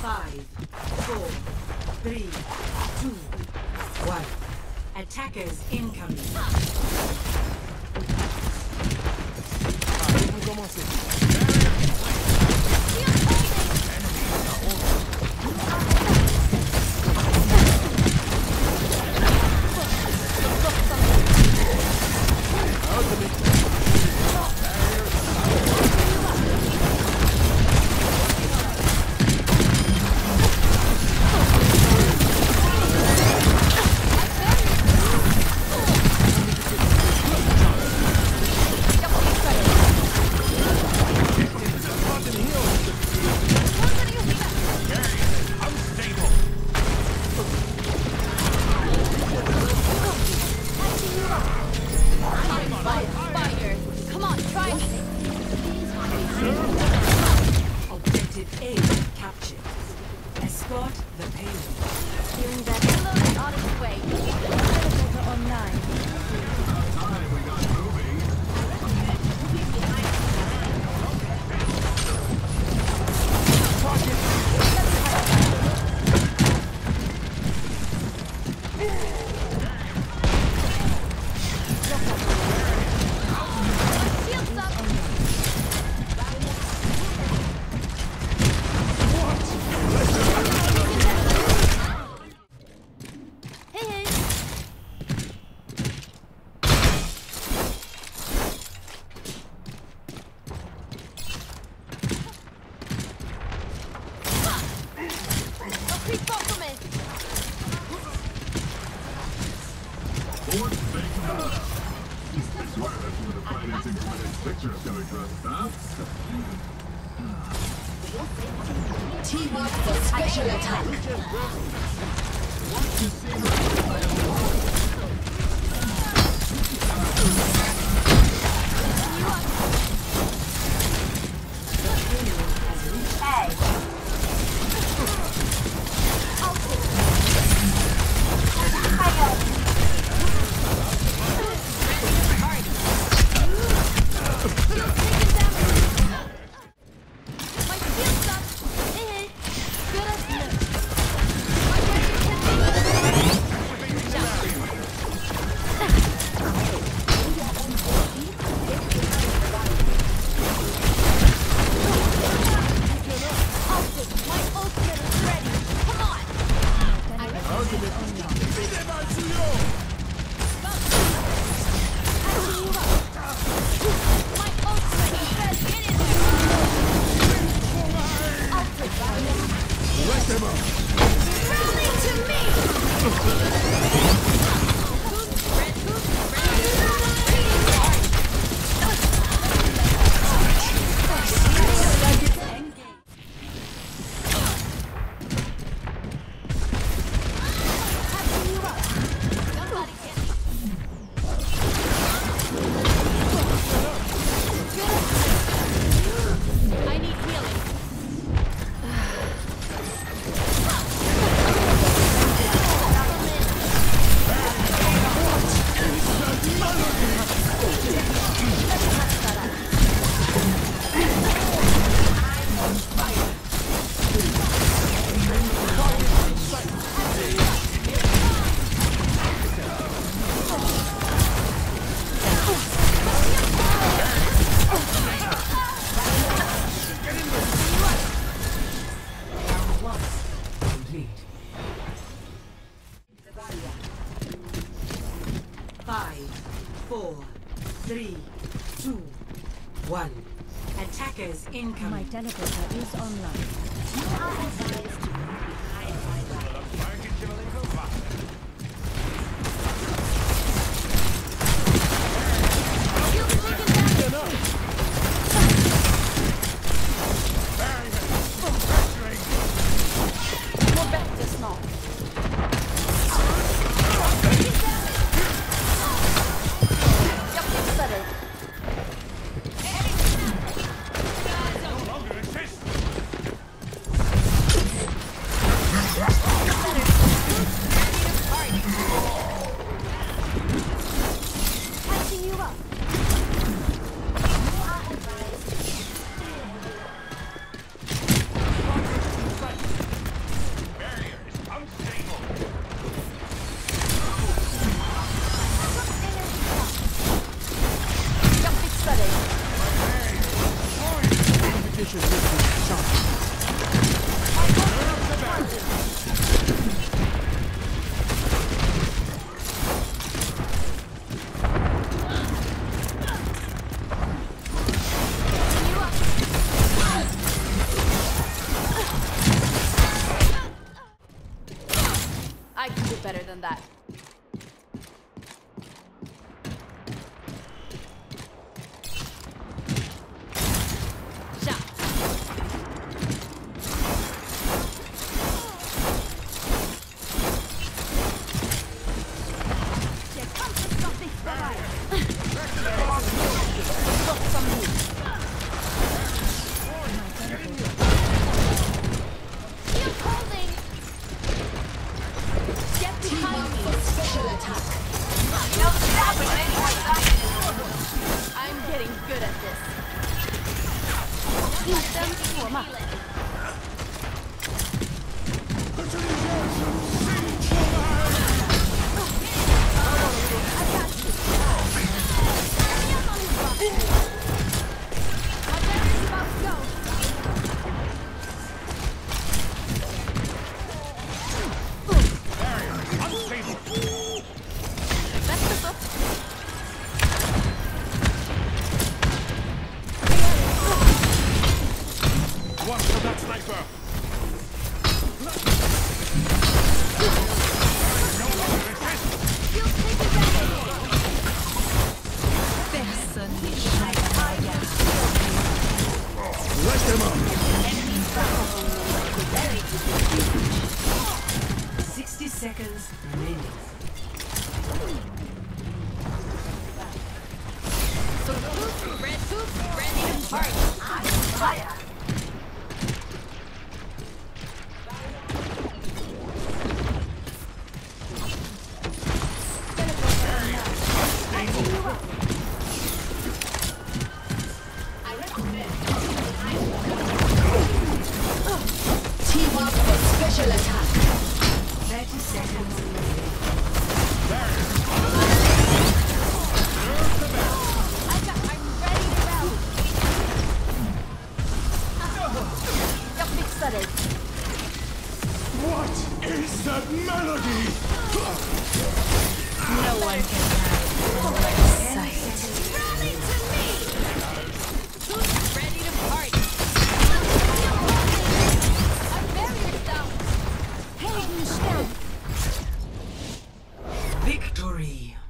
5, 4, 3, 2, 1. Attackers incoming. Vamos commencer. Objective A captured. Escort the payload. Hearing that payload is on its way. Elevator online. Team up for special attack. Attackers incoming. My teleporter is online. Nature's distance sharp. I can do better than that. I'm getting good at this. Keep them warm up. Watch for that sniper! Light them up! 60 seconds remaining. Red soup, ready to party. I'm fire. Team up for special attack. 30 seconds remaining. I'm ready to round. You're fixed. What is that melody? No one can have my sight. Rally to me! Who's ready to party? Our barrier's down. Heldenstein. Victory.